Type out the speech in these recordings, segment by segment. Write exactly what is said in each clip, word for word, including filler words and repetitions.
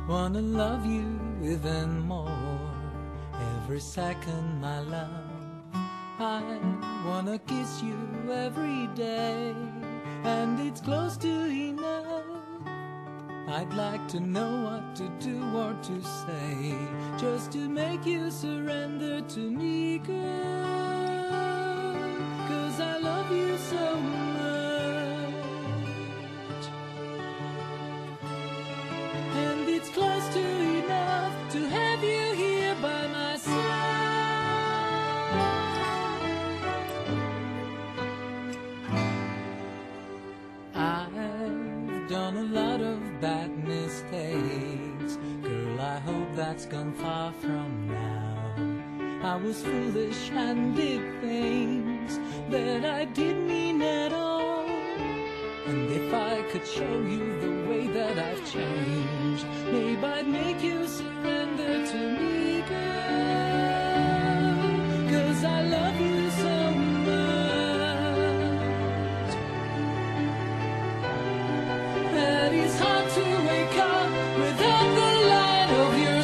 Wanna love you even more, every second, my love. I wanna kiss you every day, and it's close to enough. I'd like to know what to do or to say, just to make you surrender to me, girl. 'Cause I love you so much, and it's close to enough to have you here by my side. I've done a lot of bad mistakes, girl, I hope that's gone far from now. I was foolish and did things that I didn't mean at all. And if I could show you the way that I've changed, maybe I'd make you surrender to me, girl. 'Cause I love you so much that it's hard to wake up without the light of your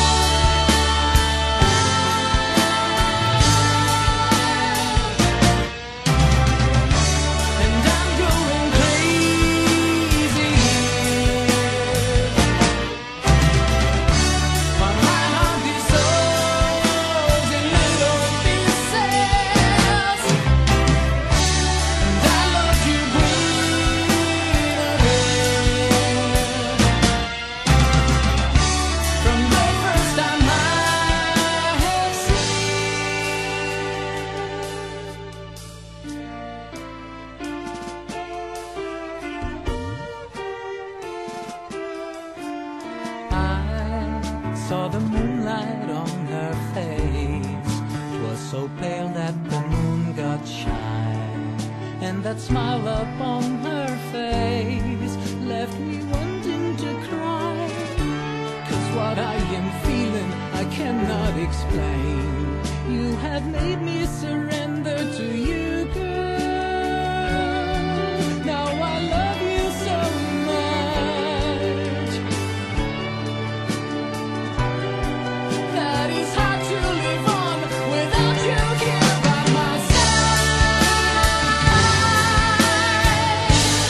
saw the moonlight on her face. 'Twas so pale that the moon got shy, and that smile upon her face left me wanting to cry. 'Cause what I am feeling I cannot explain. You had made me surrender to you, girl. Now I love you so much that it's hard to live on without you here by my side.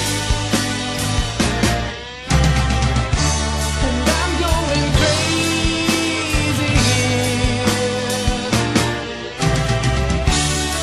And I'm going crazy here.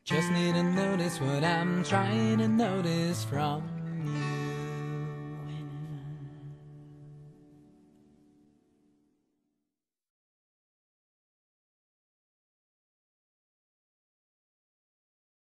Just need to notice what I'm trying to notice from